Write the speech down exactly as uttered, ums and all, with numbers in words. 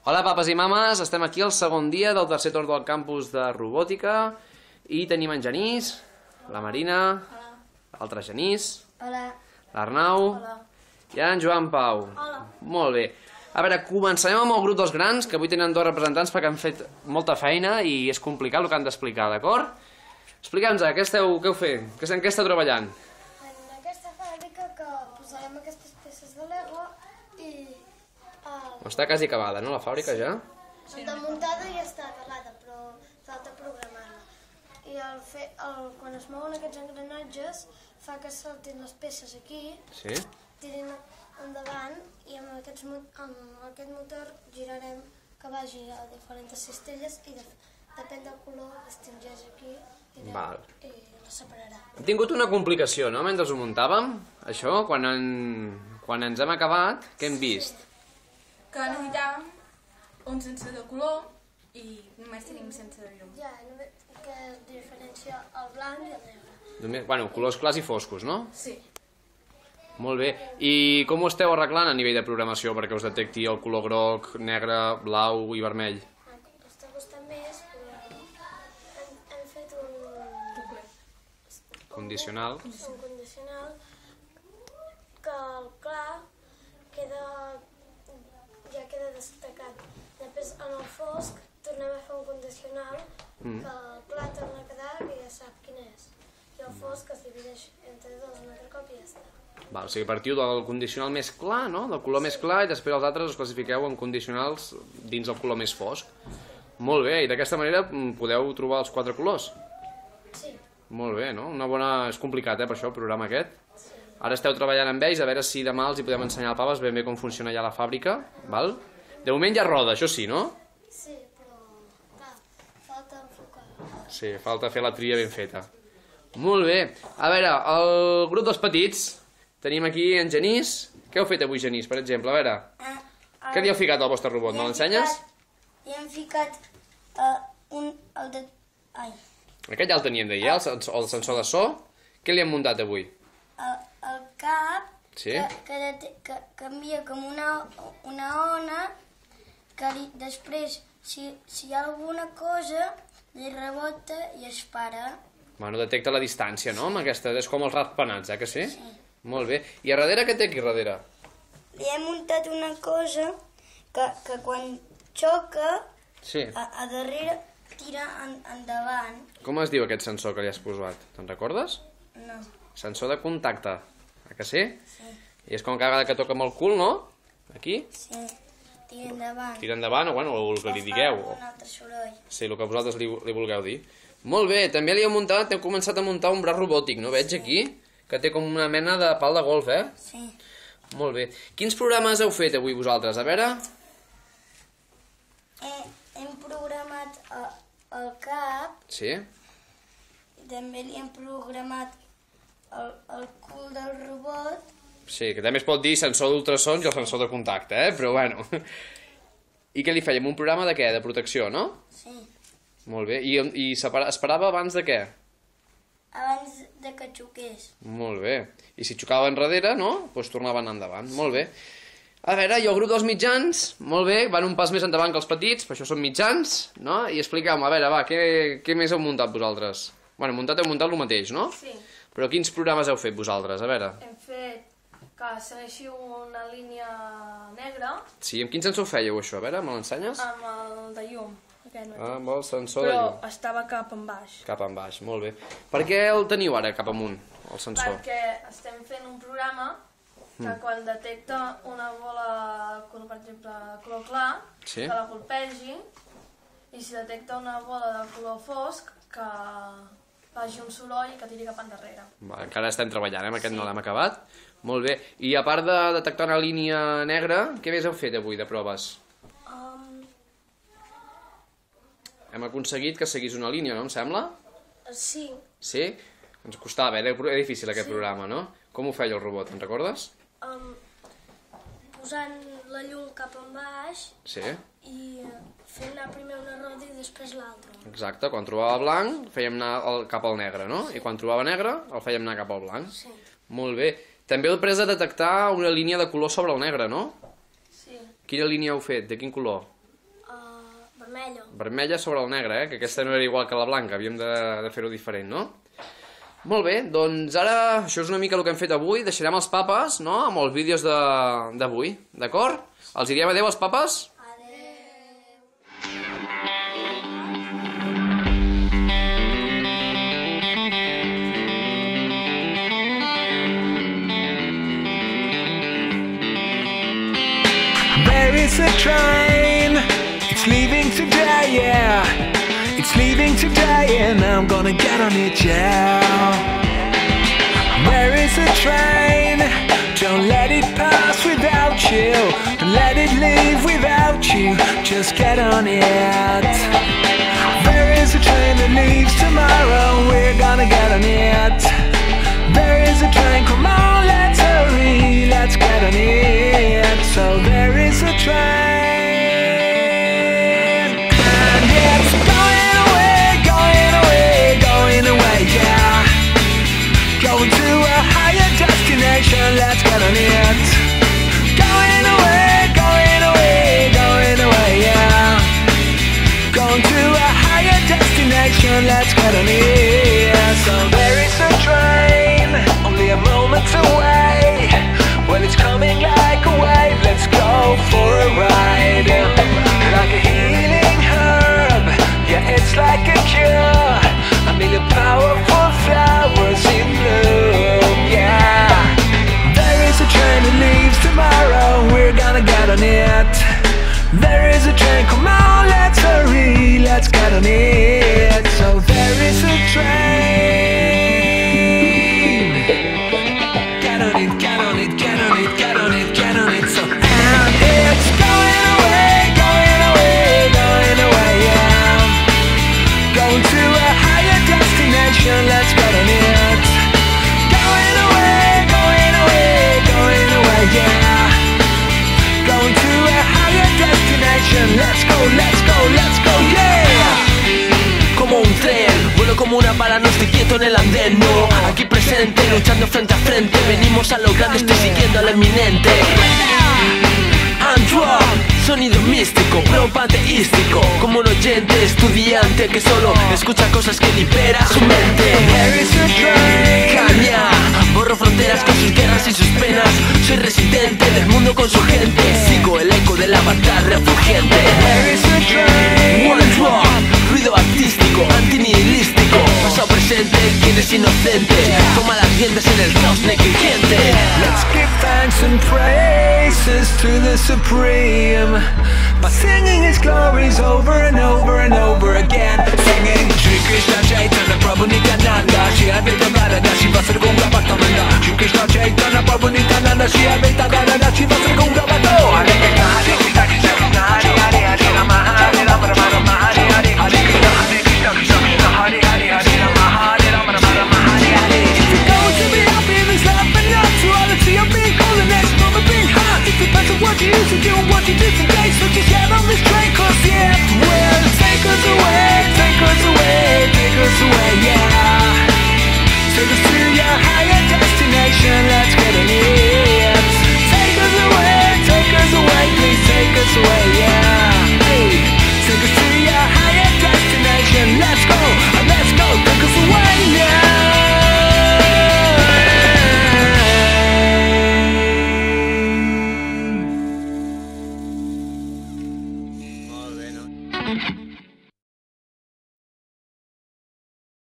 Hola papes i mames, estem aquí al segon dia del tercer torn del campus de robòtica i tenim en Genís, la Marina, l'altre Genís, l'Arnau i en Joan Pau. Hola. Molt bé. A veure, començarem amb el grup dels grans, que avui tenen dos representants perquè han fet molta feina i és complicat el que han d'explicar, d'acord? Expliquem-nos, què esteu, què heu fet? En què esteu treballant? En aquesta fàbrica que posarem aquestes peces de Lego i... Està quasi acabada, no, la fàbrica ja? La muntada ja està acabada, però falta programar-la. I el fe, el, quan es mouen aquests engranatges fa que saltin les peces aquí, Sí? tirin endavant i amb, aquests, amb aquest motor girarem que vagi a diferents cistelles i de, depèn del color distingeix aquí i, de, Val. i la separarà. Hem tingut una complicació, no?, mentre ho muntàvem, això, quan, en, quan ens hem acabat, què hem vist? Que necessitàvem un sensor de color i només tenim sensor de llum. Ja, que es diferencia el blanc i el negre. Només, bueno, colors clars i foscos, no? Sí. Molt bé. I com ho esteu arreglant a nivell de programació perquè us detecti el color groc, negre, blau i vermell? Està costant més, però hem, hem fet un... Condicional. Un condicional que el clar queda... ja queda destacat. Després, en el fosc, tornem a fer un condicional Mm. que el clar torna a quedar i ja sap quin és. I el fosc es divideix entre dos un altre cop i ja està. Val, o sigui, partiu del condicional més clar, no?, del color més clar, i després els altres us classifiqueu en condicionals dins el color més fosc. Molt bé, i d'aquesta manera podeu trobar els quatre colors? Sí. Molt bé, no? Una bona... És complicat, eh, per això, el programa aquest. Ara esteu treballant amb ells, a veure si demà els hi podem ensenyar al Paves ben bé com funciona ja la fàbrica, val? De moment ja roda, això sí, no? Sí, però clar, falta enfocar. Sí, falta fer la tria ben feta. Molt bé. A veure, el grup dels petits, tenim aquí en Genís. Què heu fet avui, Genís, per exemple? A veure, què li heu ficat al vostre robot? Me l'ensenyes? Li hem ficat uh, un... el de... Ai. Aquest ja el teníem d'ahir, el, sens el sensor de so. Què li hem muntat avui? El, el cap Sí? que, que, de, que canvia com una, una ona que li, després, si, si hi ha alguna cosa, li rebota i es para. Bueno, detecta la distància, no? Amb aquesta, és com els ratpenats, eh, que sí? Sí. Molt bé. I a darrere què té aquí darrere? Li hem muntat una cosa que, que quan xoca, Sí. a, a darrere tira en, endavant. Com es diu aquest sensor que li has posat? Te'n recordes? No. Sensor de contacte. A que sí? Sí. I és com cada vegada que toca amb el cul, no? Aquí? Sí. Tira endavant. Tira endavant, o bueno, el que li digueu. O fa un altre soroll. Sí, el que vosaltres li, li vulgueu dir. Molt bé, també li heu muntat, heu començat a muntar un braç robòtic, no? Veig aquí, que té com una mena de pal de golf, eh? Sí. Molt bé. Quins programes heu fet avui vosaltres? A veure... He, hem programat el, el cap, Sí? i també li hem programat el, el cul del robot. Sí, que també es pot dir sensor d'ultrasons i el sensor de contacte, eh? Però bueno... I què li fèiem? Un programa de què? De protecció, no? Sí. Molt bé. I, i separa- esperava abans de què? Abans de que xoqués. Molt bé. I si xocava enrere, no? Doncs tornaven endavant. Molt bé. A veure, i el grup dels mitjans, molt bé, van un pas més endavant que els petits, per això són mitjans, no? I expliqueu-me, a veure, va, què, què més heu muntat vosaltres? Bueno, muntat heu muntat el mateix, no? Sí. Però quins programes heu fet vosaltres? A veure. Hem fet que segueixi una línia negra Sí, amb quin sensor fèieu això? A veure, me l'ensenyes? amb el de llum. Aquest mateix. Ah, amb el sensor de Però llum. estava cap en baix. Cap en baix, molt bé. Per què el teniu ara cap amunt, el sensor? Perquè estem fent un programa que quan detecta una bola, color, per exemple, color clar, Sí. que la colpegi, i si detecta una bola de color fosc, que faci un soroll i que tiri cap endarrere. Va, encara estem treballant, eh? Amb aquest no l'hem acabat. Molt bé. I a part de detectar una línia negra, què més heu fet avui de proves? Um, Hem aconseguit que seguís una línia, no em sembla? Sí. Sí? Ens costava, era, era difícil aquest programa, no? Com ho feia el robot, te'n recordes? Um, posant la llum cap en baix Sí, i fent anar primer una roda i després l'altra. exacte. Quan trobava blanc, fèiem anar el, cap al negre, no? I quan trobava negre, el fèiem anar cap al blanc. Sí. Molt bé. També heu pres a detectar una línia de color sobre el negre, no? sí. Quina línia heu fet? De quin color? vermella. Vermella sobre el negre, eh? Que aquesta no era igual que la blanca, havíem de, de fer-ho diferent, no? Molt bé, doncs ara això és una mica el que hem fet avui, deixarem els papes, no?, amb els vídeos d'avui, d'acord? Els diem adeu als papes? There is a train, it's leaving today, yeah. It's leaving today and I'm gonna get on it, yeah. There is a train, don't let it pass without you. Don't let it leave without you, just get on it. There is a train that leaves tomorrow, we're gonna get on it. There is a train, come on, let's hurry, let's get on it. So there is a train, and it's going away, going away, going away, yeah. Going to a higher destination, let's get on it. Going away, going away, going away, yeah. Going to a higher destination, let's get on it. So there is a train, only a moment away. Well, it's coming like a wave, let's go for a ride. Like a healing herb, yeah, it's like a cure. A million powerful flowers in bloom, yeah. There is a train that leaves tomorrow, we're gonna get on it. There is a train, come on, let's hurry, let's get on it. So there is a train. Get on it, get on it, get on it, get on it, get on it. So and it's going away, going away, going away, yeah. Going to a higher destination, let's get on it. Going away, going away, going away, yeah. Going to a higher destination, let's go, let's go, let's go, yeah. Como un tren, vuelo como una bala, no estoy quieto en el andén, no. Aquí presente, luchando frente a frente, venimos a lo grande, estoy siguiendo al eminente. Android, sonido místico, pro panteístico, como un oyente, estudiante que solo escucha cosas que libera su mente. Caña, borro fronteras con sus guerras y sus penas. Soy residente del mundo con su gente, sigo el eco del avatar refulgente. One drop, ruido artístico, antinihilístico, pasado presente, quien es inocente, toma las riendas en el caos negligente. Let's give thanks and praises to the Supreme by singing His glories over and over and over again. Singing Shri Krishna Chaitanya Prabhu Nityananda, Shri Advaita Gadadhar Shiva Sri Gaura Bhaktavinda. Shri Krishna Chaitanya Prabhu Nityananda, Shri Advaita Gadadhar Shiva Sri Gaura Bhaktavinda. Hare Krishna Hare Krishna Krishna Krishna Hare Hare, Hare Rama Hare Rama Rama Rama Hare Hare. Hare Krishna Hare Krishna Krishna Krishna Hare Hare, Hare Rama Hare Rama Rama Rama Hare Hare. If you're going to be happy in this life and not duality of being cold and next moment being hot, it depends on what you used to do and what you did today. So just get on this train, cause yeah, well, take us away, take us away, take us away, yeah. Take us to your higher destination, let's get on it. Take us away, take us away, please take us away, yeah. Hey, take us to your higher destination, let's go, let's go, take us away, yeah. Molt bé, no?